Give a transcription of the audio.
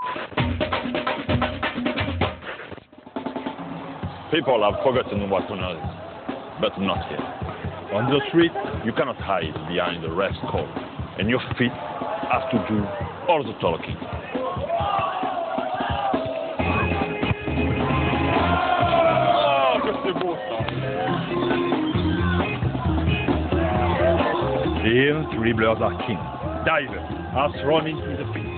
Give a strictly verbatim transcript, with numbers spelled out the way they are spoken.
People have forgotten what honor is, but not here. On the street, you cannot hide behind the rest code, and your feet have to do all the talking. Here, dribblers are king. Divers are thrown into the pit.